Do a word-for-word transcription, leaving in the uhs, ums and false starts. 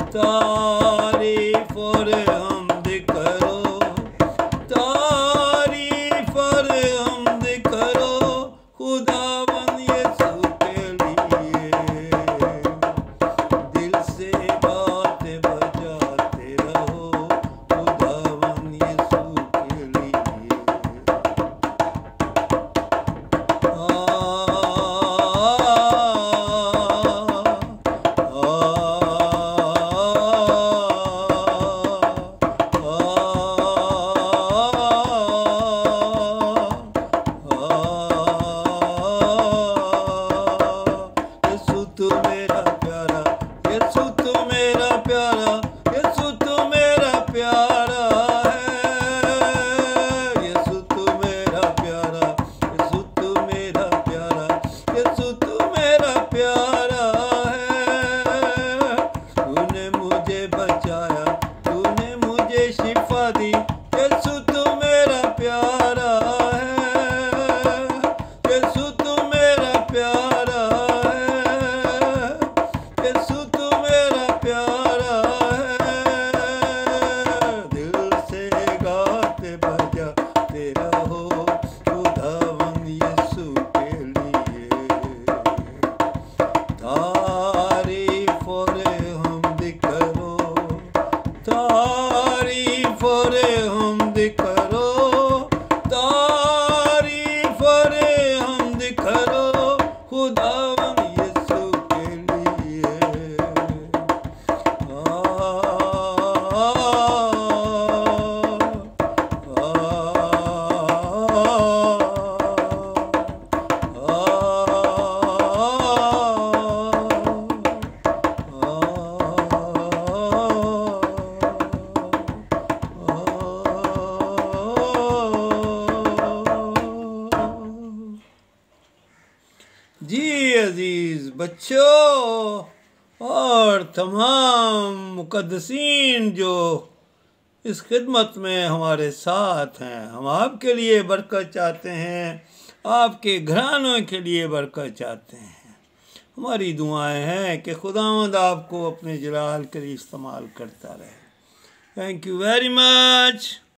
तारीफ और हम्द करो, तारीफ और हम्द करो खुदावन यीशु के लिए। दिल से बात बजाते रहो खुदावन यीशु के लिए। यीशु तू मेरा प्यारा, यीशु तू मेरा प्यारा, यीशु तू मेरा प्यारा है। यीशु तू मेरा प्यारा, यीशु तू मेरा प्यारा, यीशु तू मेरा प्यारा है। तूने मुझे बचाया, तूने मुझे शिफा दी, यीशु तू मेरा प्यारा है। यीशु तू मेरा प्यारा है, यीशु तू मेरा प्यारा है। दिल से गाते बजाते रहो खुदावन यीशु के लिए। तारीफ और हम्द करो, तारीफ और हम्द करो, तारीफ और हम्द करो खुदावन यीशु के लिए। आ, जी अजीज बच्चों और तमाम मुकद्दसीन जो इस खिदमत में हमारे साथ हैं, हम आपके लिए बरकत चाहते हैं, आपके घरानों के लिए बरकत चाहते हैं। हमारी दुआएं हैं कि खुदावंद आपको अपने जलाल के लिए इस्तेमाल करता रहे। Thank you very much.